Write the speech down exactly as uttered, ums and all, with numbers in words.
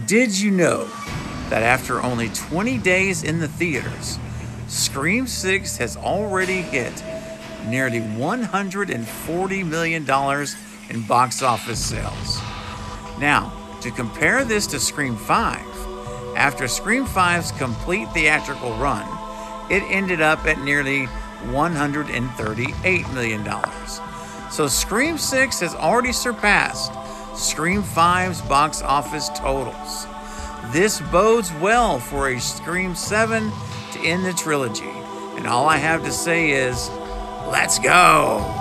Did you know that after only twenty days in the theaters, Scream six has already hit nearly one hundred forty million dollars in box office sales? Now, to compare this to Scream five, after Scream five's complete theatrical run, it ended up at nearly one hundred thirty-eight million dollars. So Scream six has already surpassed Scream five's box office totals. This bodes well for a Scream seven to end the trilogy. And all I have to say is, let's go!